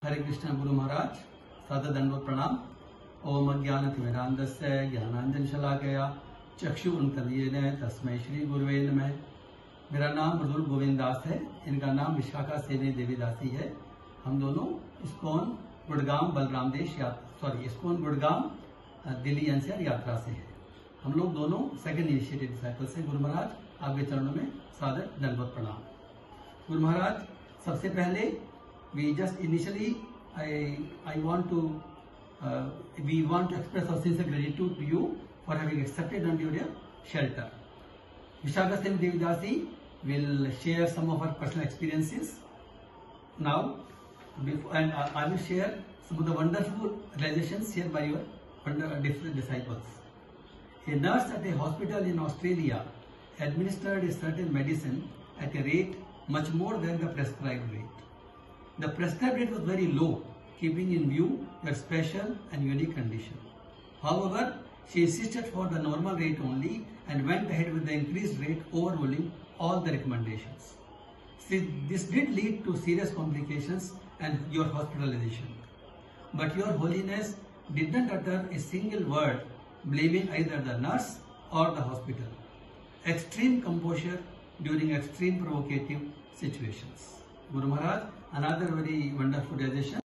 हरे कृष्ण गुरु महाराज सादर दंडवत प्रणाम। ओम अज्ञानतिमिरान्धस्य ज्ञानांजनशलाकया चक्षुरुन्मीलितं तस्मै श्री गुरुवे नमः। मेरा नाम मृदुल गोविंद दास है, इनका नाम विशाखा सेनी देवी दासी है। हम दोनों इस्कॉन गुड़गांव बलराम देश इस्कॉन गुड़गांव दिल्ली एनसीआर यात्रा से है। हम लोग दोनों सेकंड इनिशिएटिव डिसाइपल्स हैं। गुरु महाराज आपके चरणों में सादर दंडवत प्रणाम। गुरु महाराज, सबसे पहले we just initially I want to we want to express our sincere gratitude to you for having accepted under your shelter. Vishakha Seni Devidasi will share some of her personal experiences now, and I will share some of the wonderful realizations shared by your different disciples. A nurse at a hospital in Australia administered a certain medicine at a rate much more than the prescribed rate. The prescribed rate was very low, keeping in view your special and unique condition. However, she insisted for the normal rate only and went ahead with the increased rate, overruling all the recommendations. This did lead to serious complications and your hospitalization. But your holiness did not utter a single word blaming either the nurse or the hospital. Extreme composure during extreme provocative situations. Guru Maharaj, another very wonderful realization.